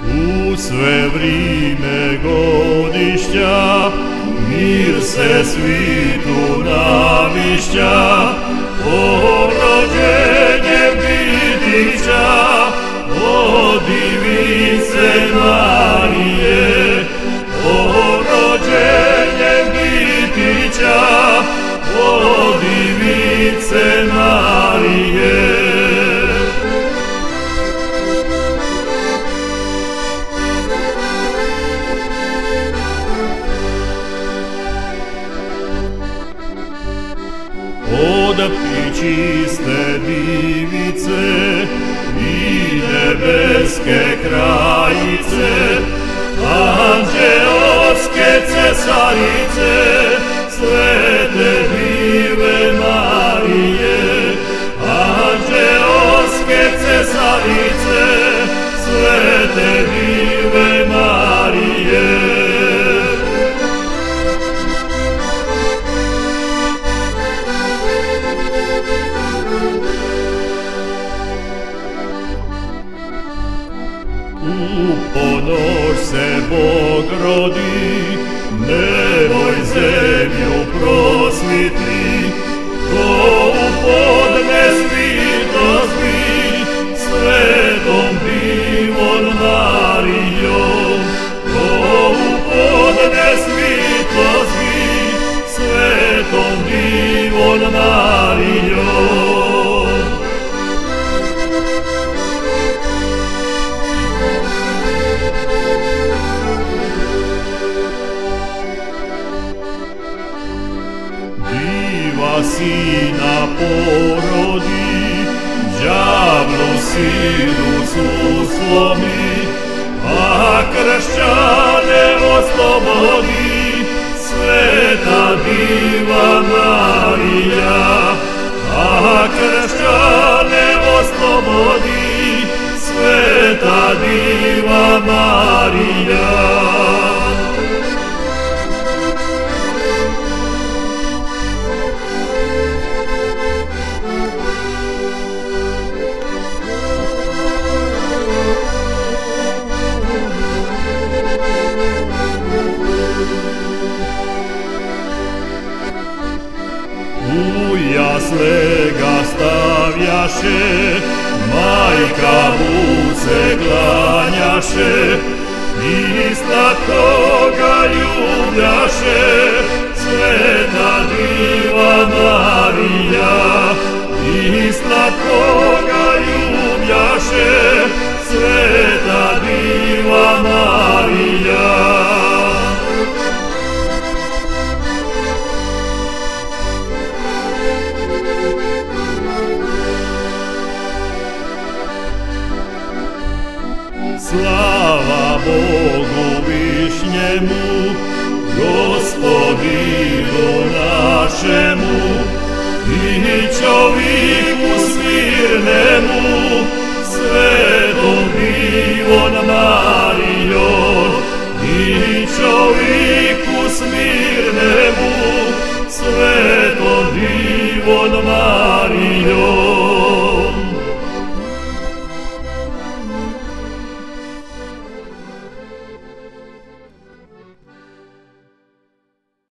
U sve vrime godišća mir se svitu navišća, o rođenjem Bitića, o divice Marije, o rođenjem Bitića, o divice Marije. Od čiste divice i nebeske krajice, anđeoske cesarice, svete dive Marije, anđeoske cesarice, svete dive Marije. U ponoć se Bog rodi, nebo i zemlju prosvitli, ko u podne svitosti, svetom divom Marijom, ko u podne svitosti, svetom divom Marijom. Sina porodi, đavlu silu suslomi, a kršćane oslobodi, sveta diva Marija, a kršćane oslobodi, sveta diva Marija. U jasle ga stavljaše, majka mu se klanjaše, i slatko ga ljubljaše, sveta diva Marija, i slatko ga ljubljaše, sveta diva Marija. Slava Bogu višnjemu, Gospodinu našemu, i čoviku smirnemu, svetom divom Marijom, i čoviku smirnemu, svetom divom Marijom.